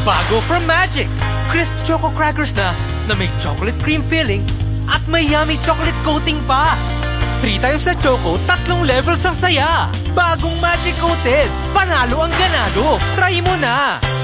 Bago from Magic! Crisp choco crackers na may chocolate cream filling at may yummy chocolate coating pa. 3 times na choco, 3 levels ang saya. Bagong Magic Coated. Panalo ang ganado. Try mo na!